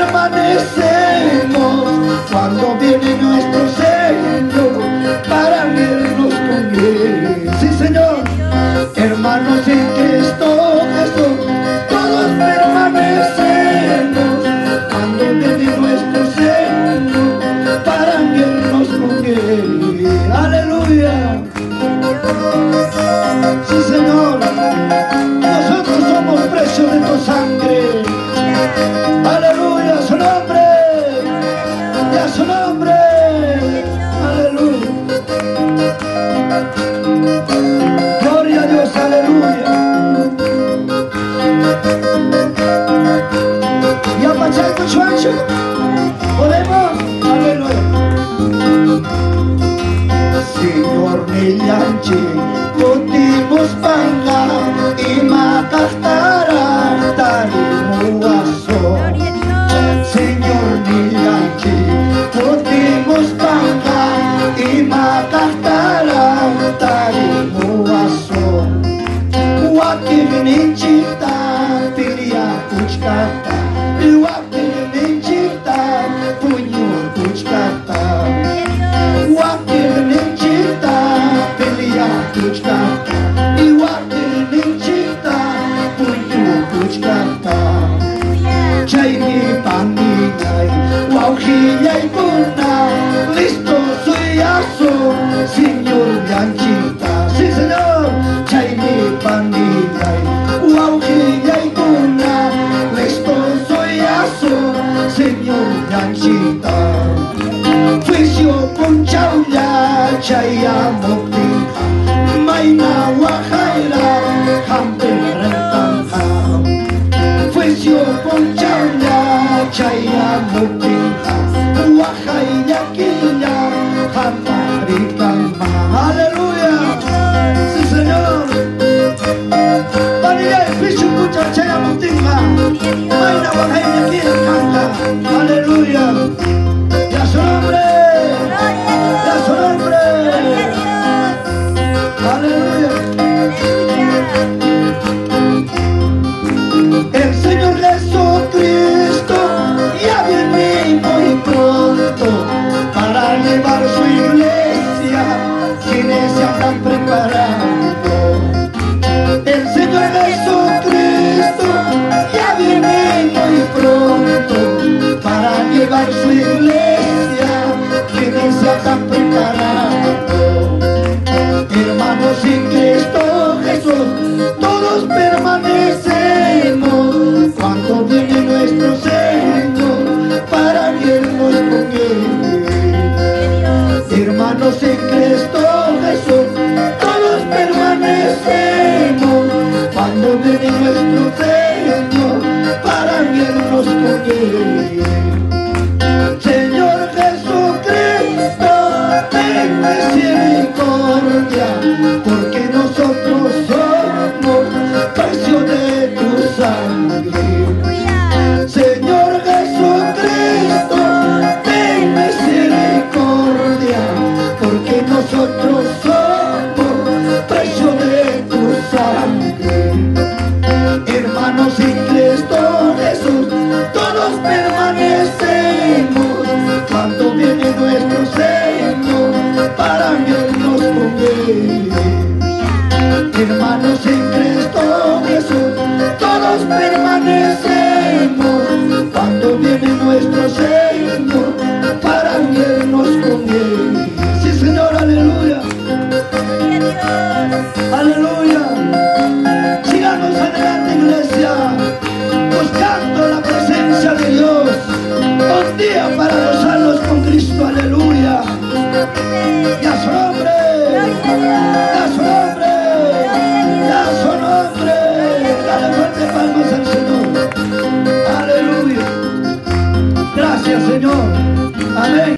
permanecemos cuando viene nuestro Señor para irnos con Él. Sí, Señor, hermanos en Cristo Jesús, todos permanecemos cuando viene nuestro Señor para irnos con Él. Aleluya. Sí, Señor, nosotros somos precio de tu sangre. Aleluya, a su nombre, y a su nombre. Aleluya. Gloria a Dios, aleluya. Y a pasar con su ancho, podemos, aleluya. Señor Milanchi, putibus pangga, imakastara tarimuaso. Señor Milanchi, putibus pangga, imakastara tarimuaso. Wakil ninchita, pilia kuchkata, wakil ninchita, punyo kuchkata. Wakil ninchita, pilia kuchkata, wakil ninchita, punyo kuchkata. Chayni panigay, wauhiyay kuna, listo suyaso, Señor Yanchita. Sí, Señor. Chayni panigay, wauhiyay kuna, listo suyaso, Señor Yanchita. Fuisyo punchauya, chaya muktinha, mayna wahayla, hamperentangha. Fuisyo punchauya, chaya muktinha, wahayya kilya, hamperentangha. Aleluya. Sí, Señor. Panigay, fuisyo punchauya, chaya muktinha, mayna wahayya kilya. Aleluya. Y a su nombre. Y a su nombre. Aleluya. El Señor Jesucristo ya viene muy pronto para llevar su iglesia, quienes se están preparando. El Señor Jesucristo ya viene muy pronto para llevar su iglesia, quienes se están preparando. Hermanos en Cristo Jesús, todos permanecemos cuando viene nuestro Señor para irnos con Él. Hermanos en Cristo Jesús, todos permanecemos cuando viene nuestro Señor para irnos con Él. Señor Jesucristo, ten misericordia, porque nosotros somos precio de tu sangre. Señor Jesucristo, ten misericordia, porque nosotros somos precio de tu sangre. Hermanos en Cristo Jesús, todos permanecemos cuando viene nuestro Señor para irnos con Él. Hermanos en Cristo Jesús, todos permanecemos cuando viene nuestro Señor para irnos con Él. Sí, Señor, aleluya. Aleluya. Sigamos adelante, iglesia, buscando la presencia de Dios. Un día para gozarnos con Cristo, aleluya. Y a su nombre, y a su nombre, y a su nombre. Dale fuerte palmas al Señor. Aleluya. Gracias, Señor.